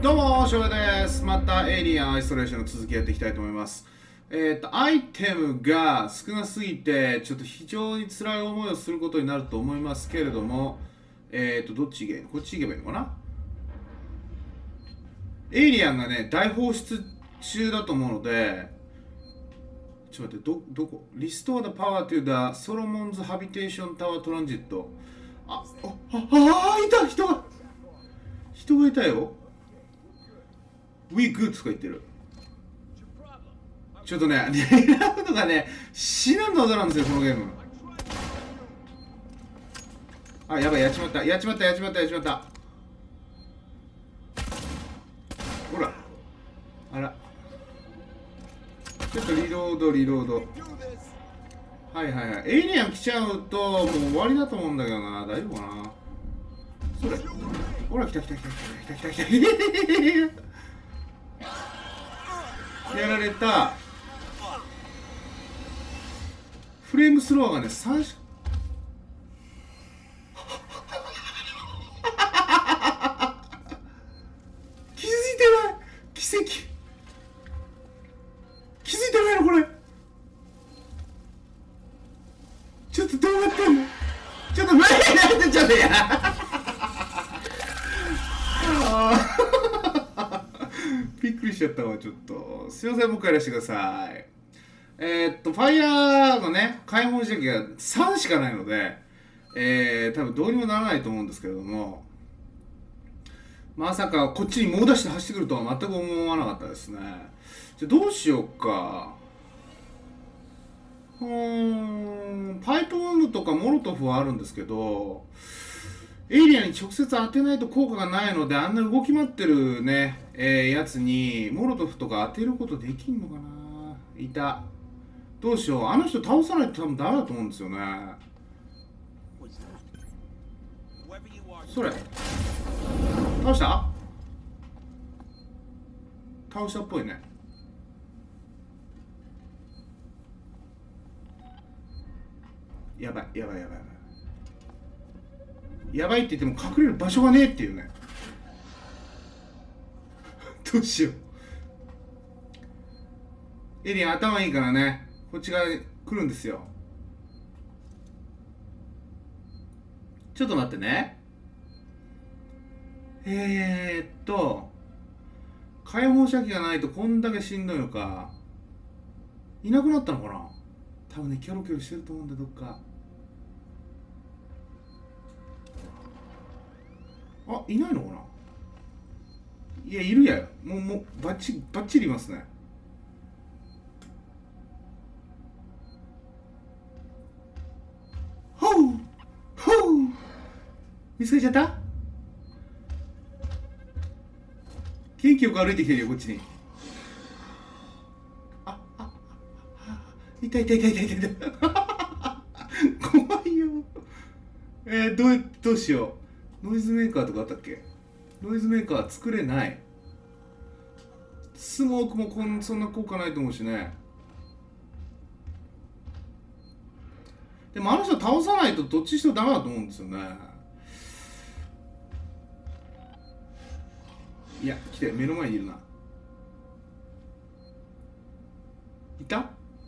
どうも、翔平です。またエイリアンアイソレーションの続きやっていきたいと思います。アイテムが少なすぎて、ちょっと非常に辛い思いをすることになると思いますけれども、どっち行けこっち行けばいいのかな。エイリアンがね、大放出中だと思うので、ちょっと待って、どこリストア the power to the Solomon's Habitation Tower Transit。いた人がいたよ。We good とか言ってる。ちょっとね、狙うのがね、至難の技なんですよ、このゲーム。あ、やばい、やっちまった。ほら。あら。ちょっとリロード。はい。エイリアン来ちゃうと、もう終わりだと思うんだけどな。大丈夫かな。それ。ほら、来た。やられた。フレームスローがね、3し気づいてない。奇跡。気づいてないのこれ。ちょっとどうなってんの。ちょっと前になってちゃってや。びっくりしちゃったわ。ちょっとすいません、もう一回やらせてください。ファイヤーのね、開放時期が3しかないので、多分どうにもならないと思うんですけれども、まさかこっちに猛ダッシュで走ってくるとは全く思わなかったですね。じゃあどうしようか。パイプボムとかモロトフはあるんですけど、エイリアンに直接当てないと効果がないので、あんな動き回ってるね、やつにモロトフとか当てることできんのかな。いた。どうしよう。あの人倒さないと多分ダメだと思うんですよね。それ倒したっぽいね。やばいって言っても隠れる場所がねえっていうね。どうしよう。エリアン頭いいからね、こっち側に来るんですよ。ちょっと待ってね。解放射器がないとこんだけしんどいのか。いなくなったのかな。多分ね、キョロキョロしてると思うんだ。どっか。あ、いないのかな。いや、いるや。もうバッチリいますね。ほう見つけちゃった。元気よく歩いてきてるよ、こっちに。痛い怖いよ。どうしよう。ノイズメーカーとかあったっけ。ノイズメーカー作れない。スモークもそんな効果ないと思うしね。でもあの人倒さないとどっちにしてもダメだと思うんですよね。いや、来て、目の前にいるな。いた。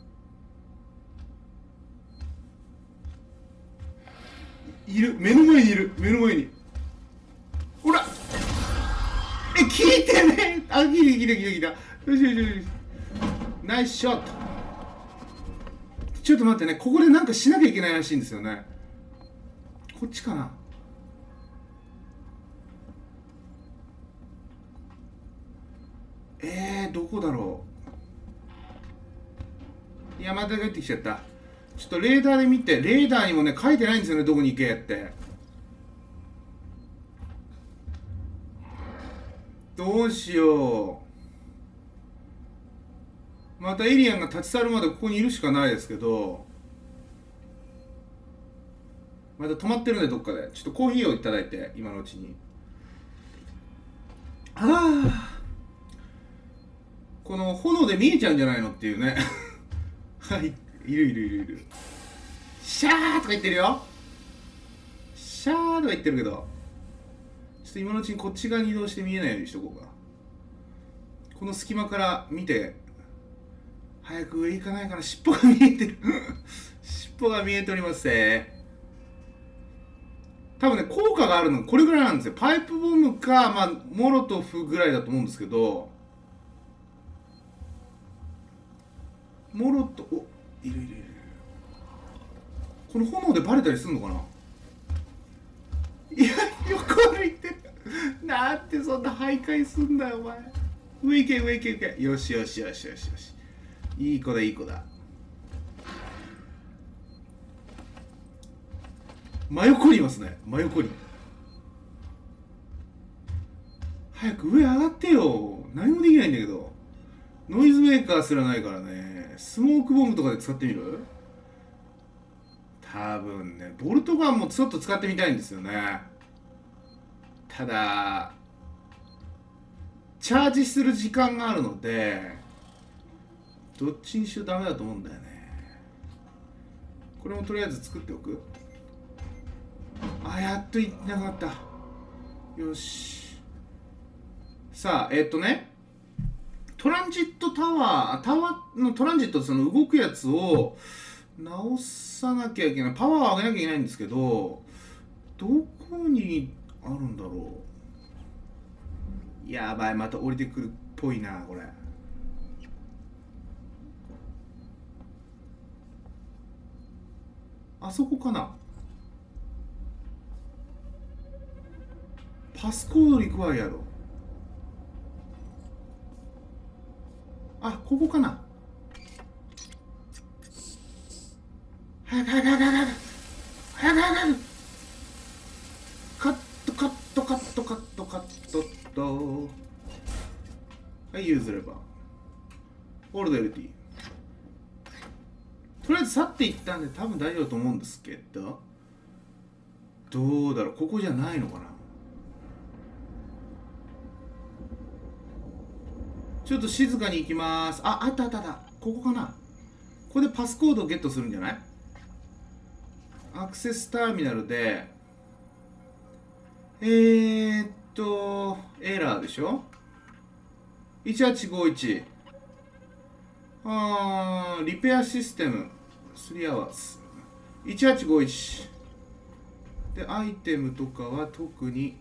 いる。目の前に。ほら。聞いてね。聞いた。よし。ナイスショット。ちょっと待ってね。ここでなんかしなきゃいけないらしいんですよね。こっちかな。どこだろう。いや、また帰ってきちゃった。ちょっとレーダーで見て。レーダーにもね、書いてないんですよね。どこに行けって。どうしよう。またエイリアンが立ち去るまでここにいるしかないですけど、また止まってるね、どっかで。ちょっとコーヒーをいただいて、今のうちに。この炎で見えちゃうんじゃないのっていうね。はい、いる。シャーとか言ってるよ。シャーとか言ってるけど、ちょっと今のうちにこっち側に移動して見えないようにしとこうか。 この隙間から見て、早く上行かないかな。尻尾が見えてる尻尾が見えておりますね。多分ね、効果があるのこれぐらいなんですよ。パイプボムか、まあ、モロトフぐらいだと思うんですけど、モロト、お、いるいるいる。この炎でバレたりするのかな。いや、横歩いてる。なんてそんな徘徊すんだよ、お前。上行け、上行け、上行け。よしよしよしよしよし。いい子だ、いい子だ。真横にいますね、真横に。早く上上がってよ。何もできないんだけど。ノイズメーカーすらないからね。スモークボムとかで使ってみる？多分ね、ボルトガンもちょっと使ってみたいんですよね。ただ、チャージする時間があるので、どっちにしろダメだと思うんだよね。これもとりあえず作っておく。あ、やっといなくなった。よし。さあ、トランジットタワーのトランジット、その動くやつを直さなきゃいけない。パワーを上げなきゃいけないんですけど、どこにあるんだろう。やばい、また降りてくるっぽいな、これ。あそこかな。パスコードリクワイヤード。あ、ここかな。早く早く早く早く早く早く。カットカットカットカットカットっと。はい、譲れば。ホールド LT。とりあえず去っていったんで多分大丈夫と思うんですけど、どうだろう。ここじゃないのかな。ちょっと静かに行きます。あ、あったあったあった。ここかな。ここでパスコードをゲットするんじゃない？アクセスターミナルで、エラーでしょ？ 1851。リペアシステム。3 hours。1851。で、アイテムとかは特に、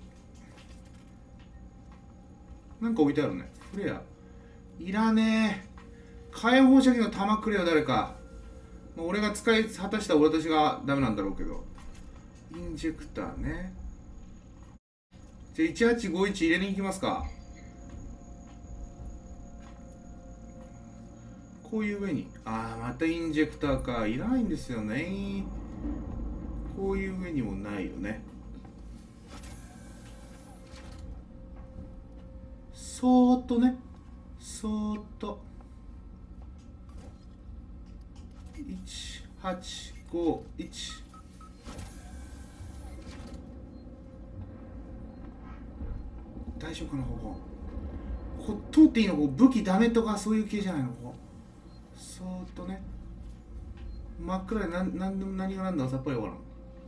なんか置いてあるね。フレア。いらねえ。火炎放射器の弾くれよ、誰か。もう俺が使い果たした私がダメなんだろうけど。インジェクターね。じゃあ1851入れに行きますか。こういう上に。ああ、またインジェクターか。いらないんですよね。こういう上にもないよね。そーっとね。そーっと。1851。大丈夫かな、ここ。ここ通っていいの？ここ武器ダメとかそういう系じゃないの？ここそーっとね。真っ暗で何が何だかさっぱりわからん。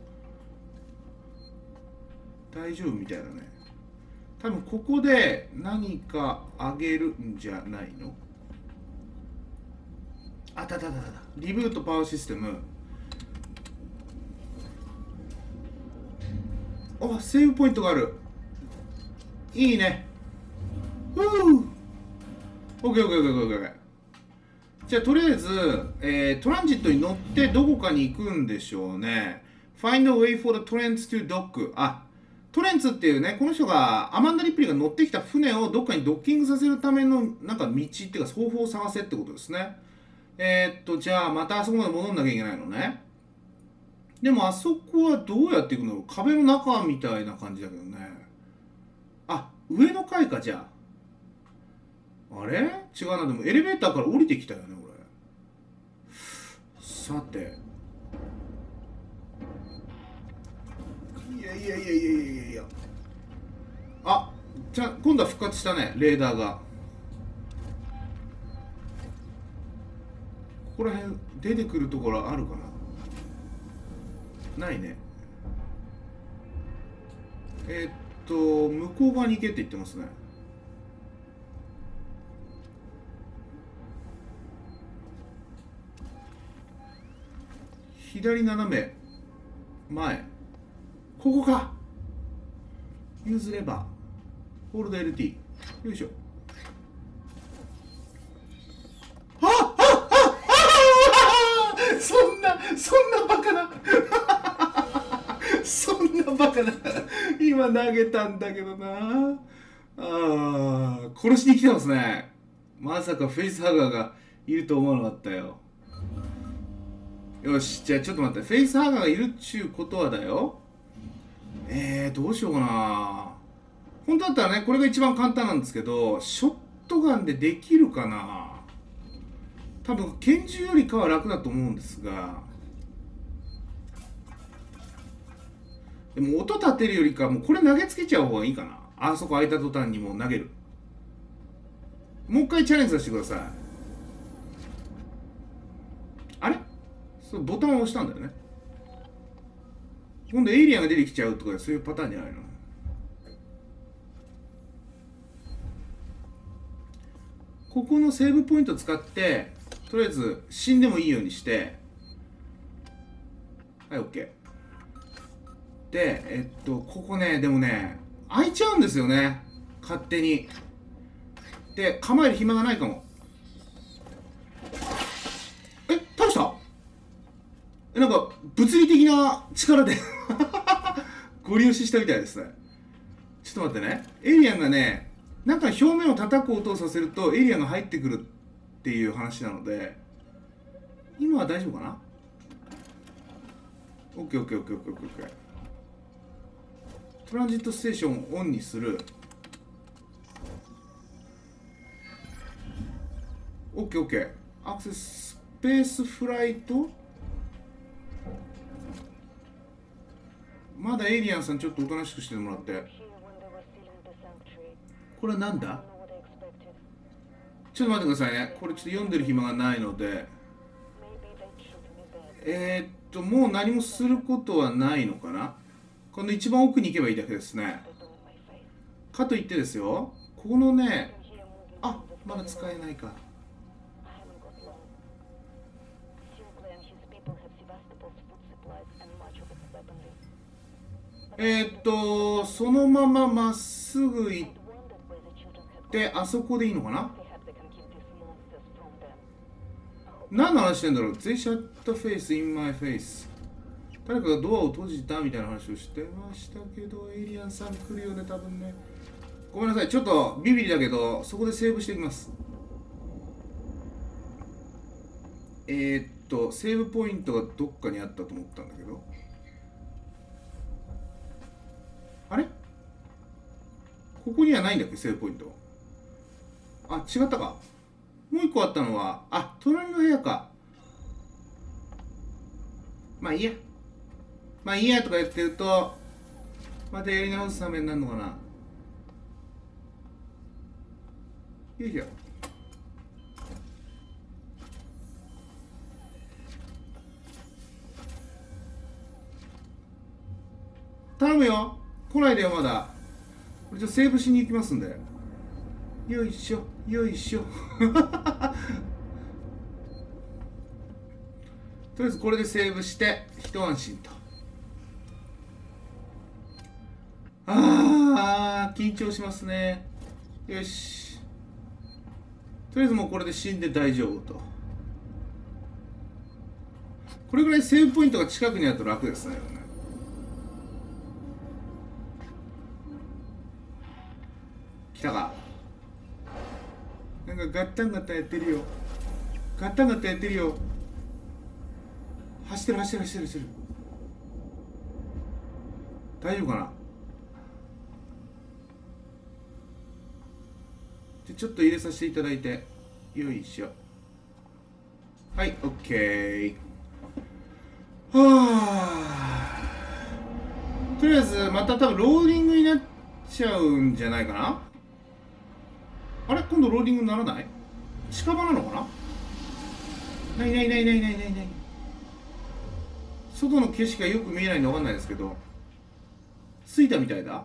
大丈夫みたいだね。多分ここで何かあげるんじゃないの？あったあったあった。リブートパワーシステム。あ、セーブポイントがある。いいね。オッケーオッケーオッケーオッケー。じゃあとりあえず、トランジットに乗ってどこかに行くんでしょうね。Find a way for the Torrents to dock。あ、トレンツっていうね、この人が、アマンダ・リプリが乗ってきた船をどっかにドッキングさせるための、なんか道っていうか方法を探せってことですね。じゃあまたあそこまで戻んなきゃいけないのね。でもあそこはどうやって行くの？壁の中みたいな感じだけどね。あ、上の階か、じゃあ。あれ違うな、でもエレベーターから降りてきたよね、俺。さて。いやいやいやいやいやいや。あ、今度は復活したね、レーダーが。ここら辺出てくるところあるかな？ないね。向こう側に行けって言ってますね。 左斜め前、ここか。ユーズレバーホールド LT、 よいしょ。そんなバカなそんなバカな今投げたんだけどな。殺しに来てますね。まさかフェイスハガーがいると思わなかったよ。よし、じゃあちょっと待って、フェイスハガーがいるっちゅうことはだよ。どうしようかな。本当だったらね、これが一番簡単なんですけど、ショットガンでできるかな。多分拳銃よりかは楽だと思うんですが、でも音立てるよりかもうこれ投げつけちゃう方がいいかな。あそこ開いた途端にもう投げる。もう一回チャレンジさせてください。あれ、そうボタンを押したんだよね。今度エイリアンが出てきちゃうとかそういうパターンじゃないの。ここのセーブポイント使ってとりあえず死んでもいいようにして、はい OK で、ここね、でもね開いちゃうんですよね、勝手に。で構える暇がないかも。倒した。なんか物理的な力でゴリ押ししたみたいですね。ちょっと待ってね。エイリアンがね、なんか表面を叩く音をさせるとエイリアンが入ってくるっていう話なので、今は大丈夫かな。 OKOKOKOKOK。 トランジットステーションをオンにする。 OKOK。 アクセススペースフライト。まだエイリアンさんちょっとおとなしくしてもらって。これはなんだ。ちょっと待ってくださいね。これちょっと読んでる暇がないので。もう何もすることはないのかな。この一番奥に行けばいいだけですね。かといってですよ、ここのね、まだ使えないか。そのまままっすぐ行ってあそこでいいのかな。何の話してんだろう。They shut the face in my face。 誰かがドアを閉じたみたいな話をしてましたけど、エイリアンさん来るよね多分ね。ごめんなさい、ちょっとビビりだけどそこでセーブしていきます。セーブポイントがどっかにあったと思ったんだけど、あれここにはないんだっけ、セーブポイント。違ったか。もう一個あったのは、隣の部屋か。まあいいや。まあいいやとか言ってると、またやり直すためになるのかな。よいしょ。頼むよ。来ないでよ、まだ。これちょっとセーブしに行きますんで。よいしょ、よいしょ。とりあえずこれでセーブして一安心と。緊張しますね。よし、とりあえずもうこれで死んで大丈夫と。これぐらいセーブポイントが近くにあると楽ですね。来たか。なんかガッタンガッタンやってるよ。ガッタンガッタンやってるよ。走ってる走ってる走ってる走ってる。大丈夫かな。ちょっと入れさせていただいて。よいしょ。はい、オッケー。とりあえずまた多分ローディングになっちゃうんじゃないかな。あれ、今度ローディングにならない。近場なのかな。ないないないないないないない。外の景色がよく見えないんで分かんないですけど、着いたみたいだ。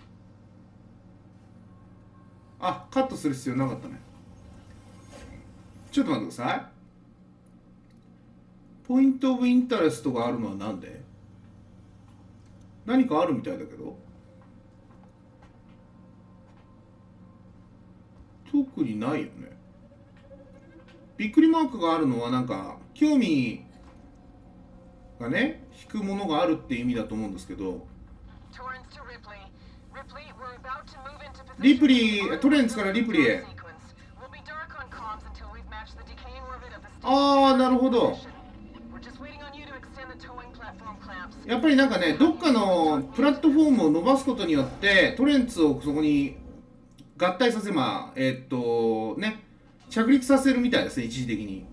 カットする必要なかったね。ちょっと待ってください。 ポイントオブインタレストがあるのはなんで？何かあるみたいだけど、特にないよね。びっくりマークがあるのはなんか興味がね引くものがあるっていう意味だと思うんですけど、リプリー、トレンツからリプリーへ。ああ、なるほど。やっぱりなんかね、どっかのプラットフォームを伸ばすことによってトレンツをそこに合体させ、まあね、着陸させるみたいですね、一時的に。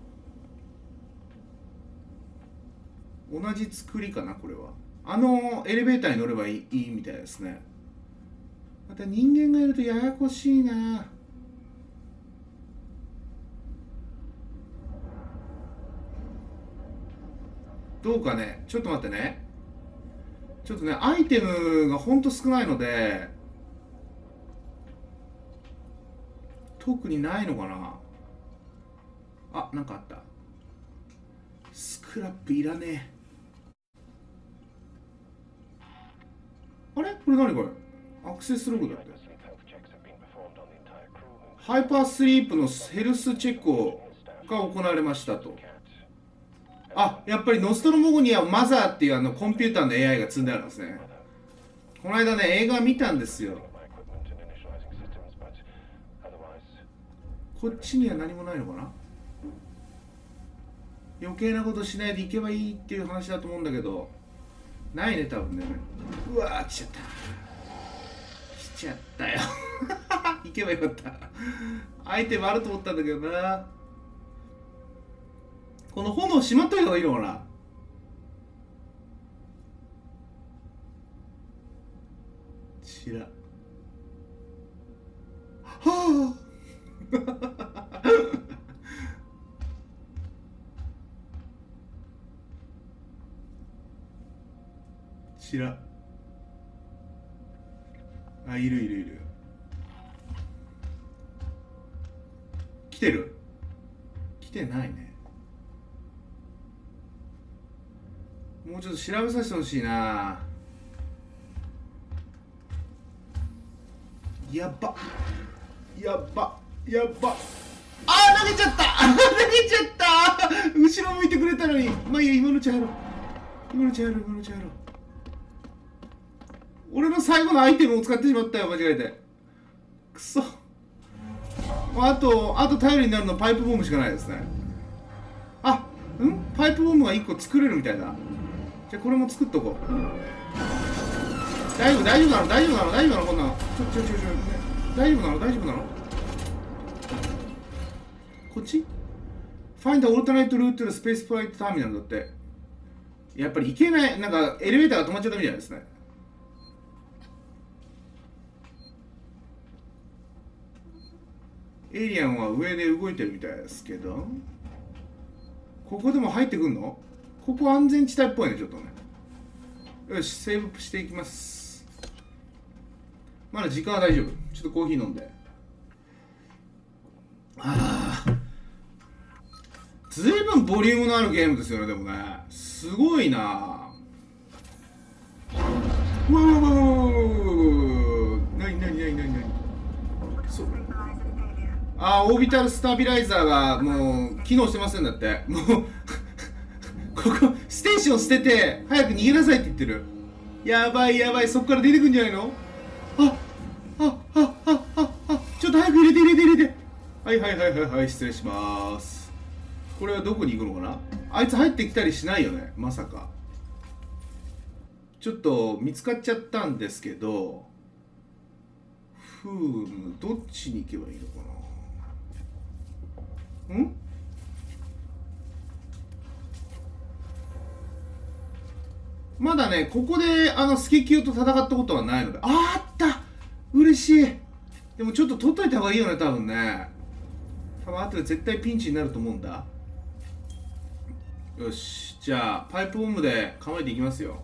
同じ作りかな、これは。エレベーターに乗ればいいみたいですね。また人間がいるとややこしいな。どうかね、ちょっと待ってね。ちょっとね、アイテムがほんと少ないので、特にないのかな。あ、なんかあった。スクラップいらねえ。あれこれ何これ、アクセスログだって。ハイパースリープのヘルスチェックが行われましたと。あ、やっぱりノストロモゴにはマザーっていうコンピューターの AI が積んであるんですね。この間ね、映画見たんですよ。こっちには何もないのかな。余計なことしないで行けばいいっていう話だと思うんだけど、ないね、多分ね。うわー、来ちゃった。来ちゃったよ。行けばよかった。アイテムあると思ったんだけどな。この炎しまっといた方がいいのかな。ちら。はあ。ちら。あ、いるいるいる。来てる？来てないね。もうちょっと調べさせてほしいな。やばやばやば。あー、投げちゃった投げちゃった後ろ向いてくれたのに。まあいいや、今のうちやろう。今のうちやろう。今のうちやろう。俺の最後のアイテムを使ってしまったよ、間違えて。くそ。あと頼りになるのはパイプボムしかないですね。あ、パイプボムが1個作れるみたいだ。じゃあこれも作っとこう。大丈夫なのこんなの。大丈夫なのこっち Find the alternate route to the space flight terminal だって。やっぱり行けない。なんかエレベーターが止まっちゃったみたいですね。エイリアンは上で動いてるみたいですけど、ここでも入ってくんの？ここ安全地帯っぽいね、ちょっとね。よし、セーブしていきます。まだ時間は大丈夫。ちょっとコーヒー飲んで。ずいぶんボリュームのあるゲームですよね、でもね。すごいな。うわうわうわうわうわ。なにそう。オービタルスタビライザーがもう機能してませんだって。もうここステーション捨てて早く逃げなさいって言ってる。やばい、そっから出てくんじゃないの？ちょっと早く入れて。はい、失礼します。これはどこに行くのかな。あいつ入ってきたりしないよね、まさか。ちょっと見つかっちゃったんですけど、どっちに行けばいいのかな。まだね、ここでスケキヨと戦ったことはないので。あった、嬉しい。でもちょっと取っといた方がいいよね、多分ね。多分後で絶対ピンチになると思うんだ。よし、じゃあパイプボムで構えていきますよ。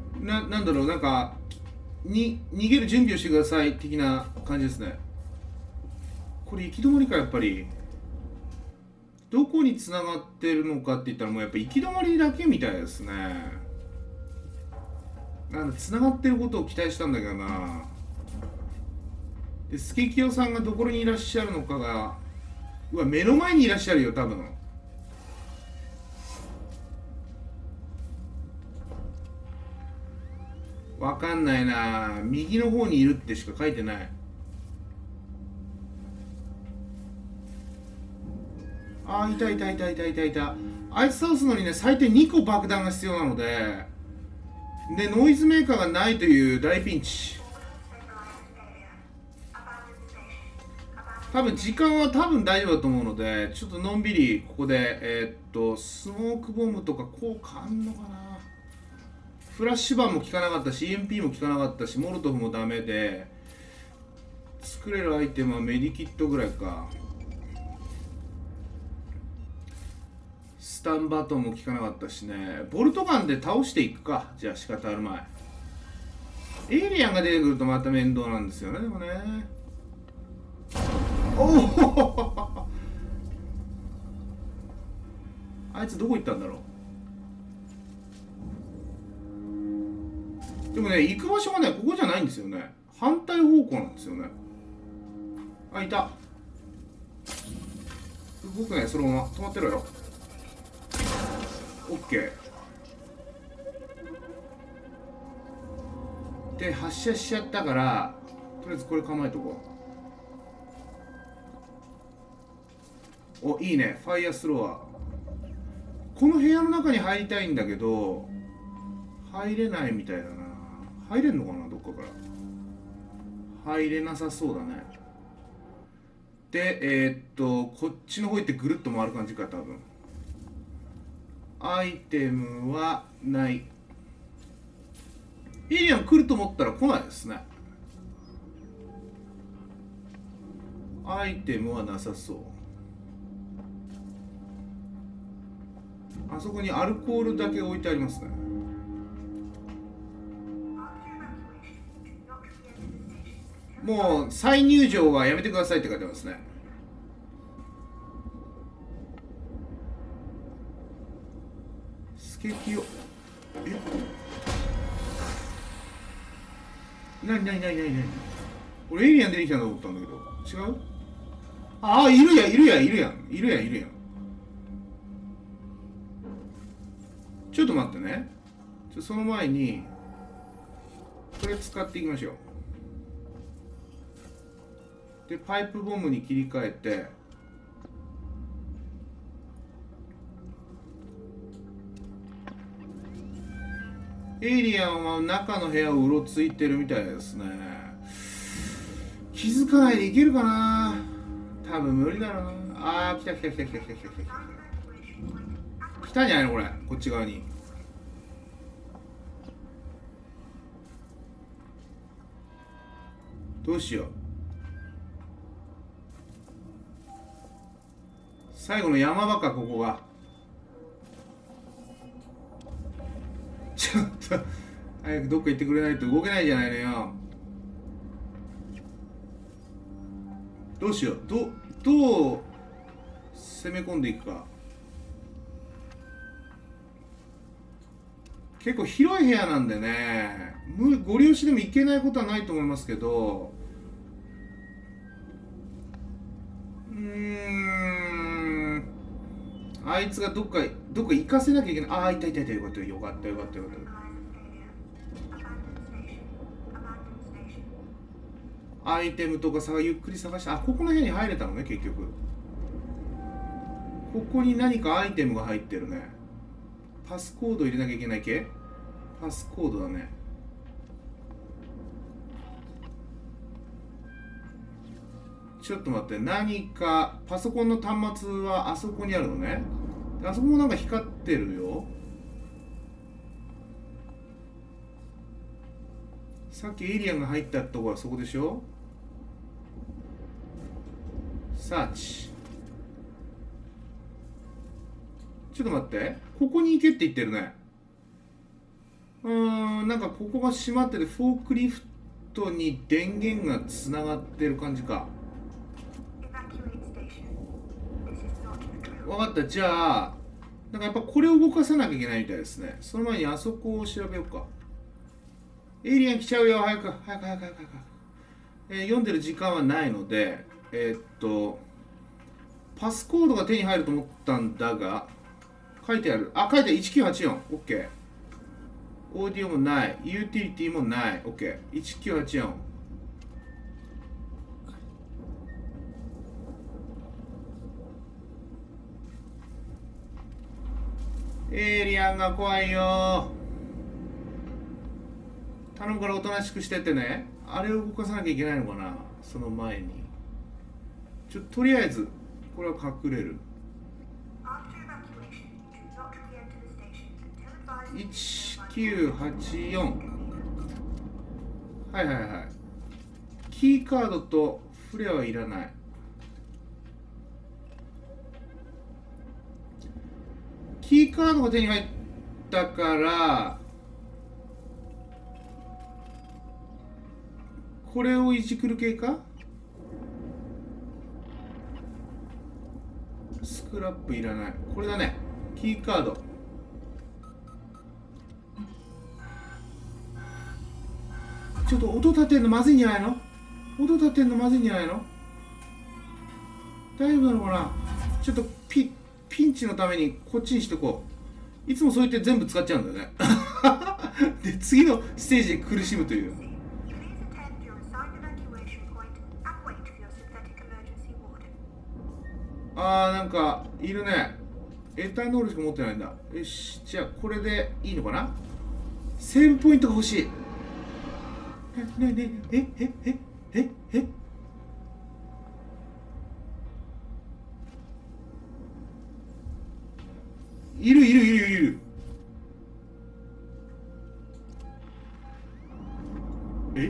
なんだろう、なんか逃げる準備をしてください的な感じですね。 これ行き止まりか。やっぱりどこに繋がってるのかって言ったらもうやっぱ行き止まりだけみたいですね。なんだ、繋がってることを期待したんだけどな。でスケキヨさんがどこにいらっしゃるのかが、うわ、目の前にいらっしゃるよ多分。わかんないな。右の方にいるってしか書いてない。あ、いたいたいたいたいたいた。あいつ倒すのにね、最低2個爆弾が必要なので、ノイズメーカーがないという大ピンチ。多分時間は大丈夫だと思うので、ちょっとのんびりここでスモークボムとか効果あんのかな。フラッシュバンも効かなかったし EMP も効かなかったし、モルトフもダメで、作れるアイテムはメディキットぐらいか。スタンバトンも効かなかったしね。ボルトガンで倒していくか。じゃあ仕方あるまい。エイリアンが出てくるとまた面倒なんですよね。でもね、おおあいつどこ行ったんだろう。でもね、行く場所がね、ここじゃないんですよね。反対方向なんですよね。あ、いた。動くね、そのまま止まってろよ。オッケーで発射しちゃったから、とりあえずこれ構えとこう。お、いいね、ファイヤースローアー。この部屋の中に入りたいんだけど入れないみたいだな。入れんのかな、どっかから。入れなさそうだね。でこっちの方行ってぐるっと回る感じか多分。アイテムはない。エイリアン来ると思ったら来ないですね。アイテムはなさそう。あそこにアルコールだけ置いてありますね。もう再入場はやめてくださいって書いてますね。スケキヨ、なに俺エイリアン出てきたんだと思ったんだけど違う。ああ、いるやん。ちょっと待ってね。その前にこれ使っていきましょう。でパイプボムに切り替えて、エイリアンは中の部屋をうろついてるみたいですね。気づかないでいけるかな。多分無理だろうな。あー、来た。来たんじゃないのこれ、こっち側に。どうしよう。最後の山場か、ここが。ちょっと早くどっか行ってくれないと動けないじゃないのよ。どうしよう。どう攻め込んでいくか。結構広い部屋なんでね、ご利用しでも行けないことはないと思いますけど、あいつがどっか行かせなきゃいけない。ああ、いた、よかった。アイテムとかさ、ゆっくり探して、あ、ここの部屋に入れたのね、結局。ここに何かアイテムが入ってるね。パスコード入れなきゃいけない系。パスコードだね。ちょっと待って、何かパソコンの端末はあそこにあるのね。あそこもなんか光ってるよ。さっきエイリアンが入ったとこはそこでしょ。サーチ。ちょっと待って、ここに行けって言ってるね。なんかここが閉まってて、フォークリフトに電源がつながってる感じか。 分かった。じゃあなんかやっぱこれを動かさなきゃいけないみたいですね。その前にあそこを調べようか。エイリアン来ちゃうよ。早く早く早く早く早く、読んでる時間はないのでパスコードが手に入ると思ったんだが、書いてある。あ、書いてある。1984。OK。オーディオもない。ユーティリティもない。OK。1984。エイリアンが怖いよ。頼むからおとなしくしてってね。あれを動かさなきゃいけないのかな、その前に。とりあえずこれは隠れる。1984。はいはいはい。キーカードとフレアはいらない。キーカードが手に入ったからこれをいじくる系か。スクラップいらない。これだね。キーカード。ちょっと音立てんのまずいんじゃないの。音立てんのまずいんじゃないの。大丈夫なのかな。ちょっとピンチのためにこっちにしとこう。いつもそうやって全部使っちゃうんだよね。で次のステージで苦しむという。なんかいるね。エタノールしか持ってないんだ。よし、じゃあこれでいいのかな。セーブポイントが欲しい。えいる。え、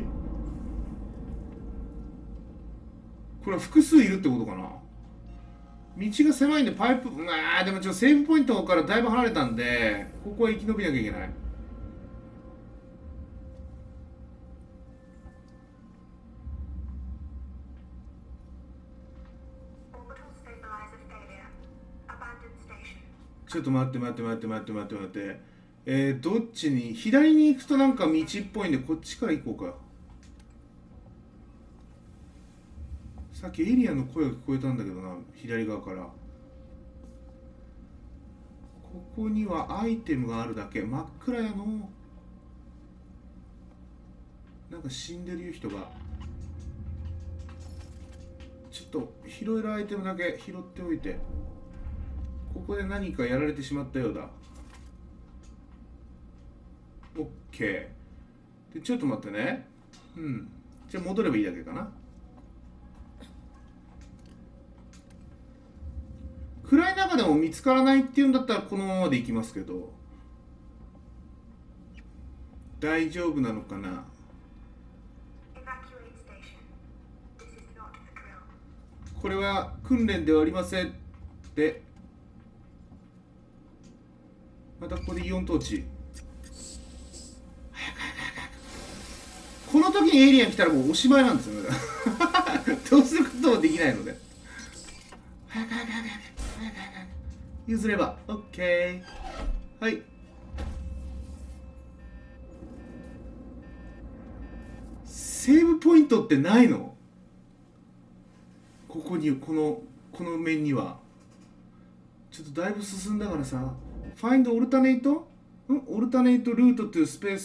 これは複数いるってことかな。道が狭いんでパイプ、でもセーブポイントからだいぶ離れたんで、ここは生き延びなきゃいけない。ちょっと待って。どっちに、左に行くとなんか道っぽいんで、こっちから行こうか。さっきエイリアンの声が聞こえたんだけどな、左側から。ここにはアイテムがあるだけ。真っ暗やの。なんか死んでる人が。ちょっと拾えるアイテムだけ拾っておいて。ここで何かやられてしまったようだ。OK。でちょっと待ってね。じゃあ戻ればいいだけかな。暗い中でも見つからないっていうんだったらこのままでいきますけど、大丈夫なのかな。これは訓練ではありません。でまたここでイオントーチ。この時にエイリアン来たらもうおしまいなんですよね。どうすることもできないので。譲れば OK。 はい。セーブポイントってないの。ここにこの面には。ちょっとだいぶ進んだからさ。Find alternate オルタネイトルートというスペー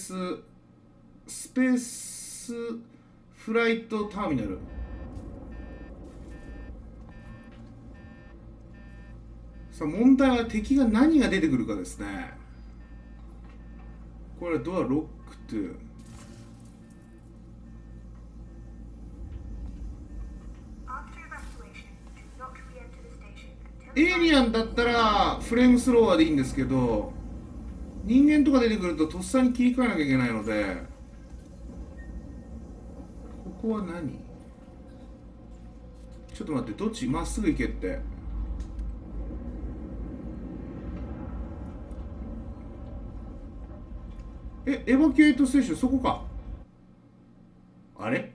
スフライトターミナル。さあ問題は敵が何が出てくるかですね。これはドアロックトゥ。エイリアンだったらフレームスローワーでいいんですけど、人間とか出てくるととっさに切り替えなきゃいけないので、ここは何。ちょっと待って、どっち。まっすぐ行けって。エバキュエイトステーション、そこか。あれ、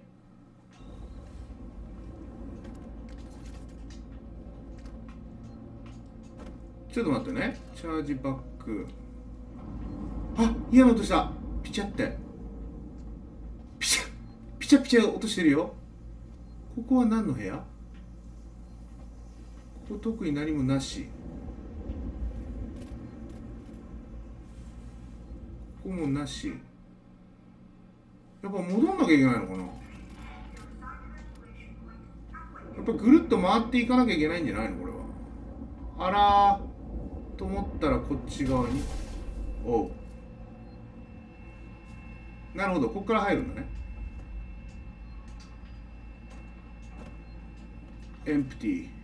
ちょっと待ってね。チャージバック。あ、嫌な音した。ピチャって。ピチャピチャピチャ落としてるよ。ここは何の部屋？ここ特に何もなし。ここもなし。やっぱ戻んなきゃいけないのかな。やっぱぐるっと回っていかなきゃいけないんじゃないのこれは。あらーと思ったらこっち側に。おう。なるほど、ここから入るんだね。エンプティ。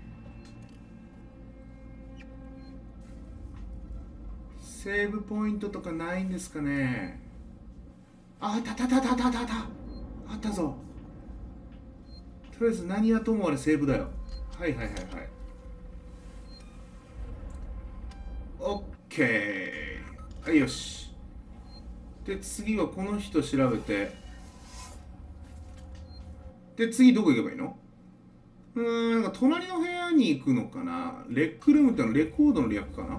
セーブポイントとかないんですかね。あったたたたたたたあったぞ。とりあえず何はともあれセーブだよ。はいはいはいはい。オッケー。はい、よし。で次はこの人調べて、で次どこ行けばいいの？なんか隣の部屋に行くのかな。レックルームってのはレコードの略かな。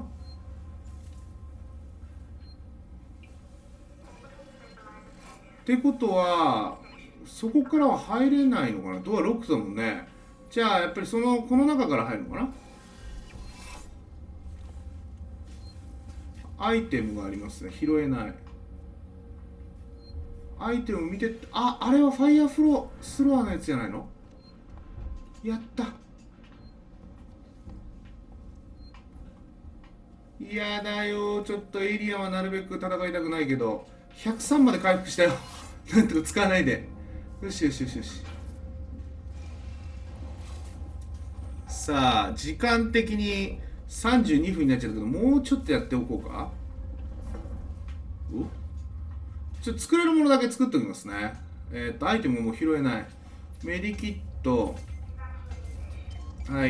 ってことはそこからは入れないのかな。ドアロックだもんね。じゃあやっぱりこの中から入るのかな。アイテムがありますね。拾えない。アイテム見て、あれはファイヤースロアのやつじゃないの。やった。嫌だよ。ちょっとエイリアンはなるべく戦いたくないけど、103まで回復したよ。なんとか使わないで。よしよしよしよし。さあ時間的に32分になっちゃうけど、もうちょっとやっておこうか。ちょっと作れるものだけ作っておきますね。アイテムも拾えない。メディキット。はい。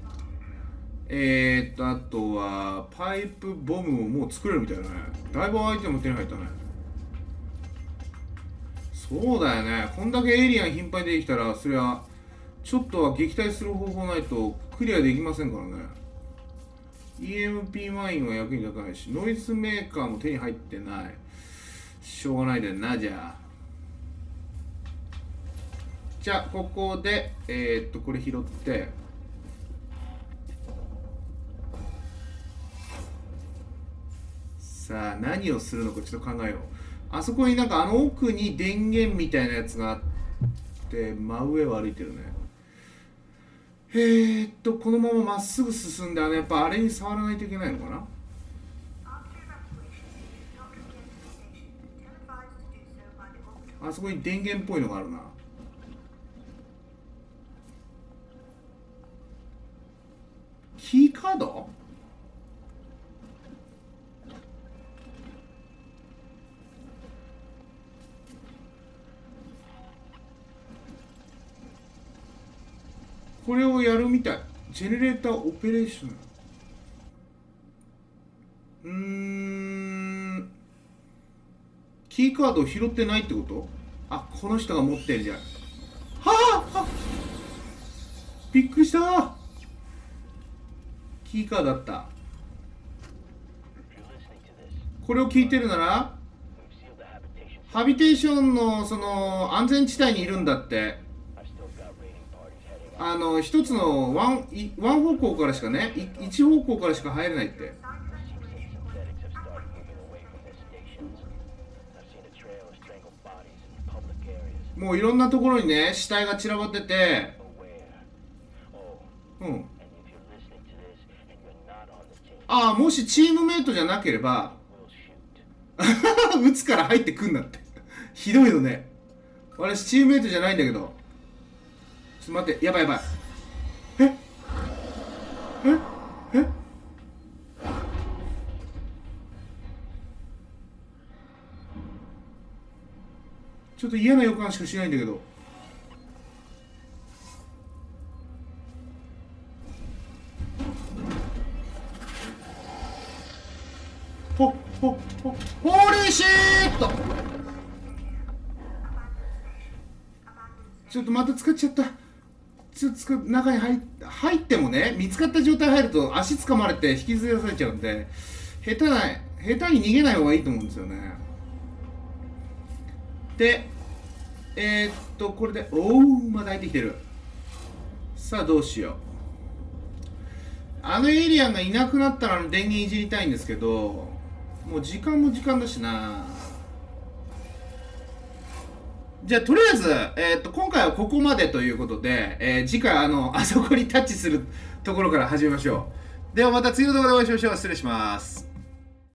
あとはパイプボムをもう作れるみたいだね。だいぶアイテム手に入ったね。そうだよね。こんだけエイリアン頻繁に出てきたら、そりゃちょっとは撃退する方法ないとクリアできませんからね。EMP マインは役に立たないし、ノイズメーカーも手に入ってない。しょうがないでな。じゃあここでこれ拾って、さあ何をするのかちょっと考えよう。あそこになんか奥に電源みたいなやつがあって、真上を歩いてるね。このまままっすぐ進んで、やっぱあれに触らないといけないのかな。あそこに電源っぽいのがあるな。キーカード？これをやるみたい。ジェネレーターオペレーション。キーカードを拾ってないってこと？この人が持ってるじゃん。びっくりした。キーカードだった。これを聞いてるなら、ハビテーションのその安全地帯にいるんだって。一つのワン方向からしかね、一方向からしか入れないって。もういろんなところにね、死体が散らばってて、もしチームメイトじゃなければ撃つから入ってくんなって。ひどいよね。私チームメイトじゃないんだけど。ちょっと待って、やばいやばい。ちょっと嫌な予感しかしないんだけど。ホーリーシート。ちょっとまた使っちゃった。 中に入ってもね、見つかった状態入ると足掴まれて引きずり出されちゃうんで、下手に逃げない方がいいと思うんですよね。で、これで、まだ入ってきてる。さあどうしよう。あのエイリアンがいなくなったら電源いじりたいんですけど、もう時間も時間だしな。じゃあとりあえず、今回はここまでということで、次回あそこにタッチするところから始めましょう。ではまた次の動画でお会いしましょう。失礼します。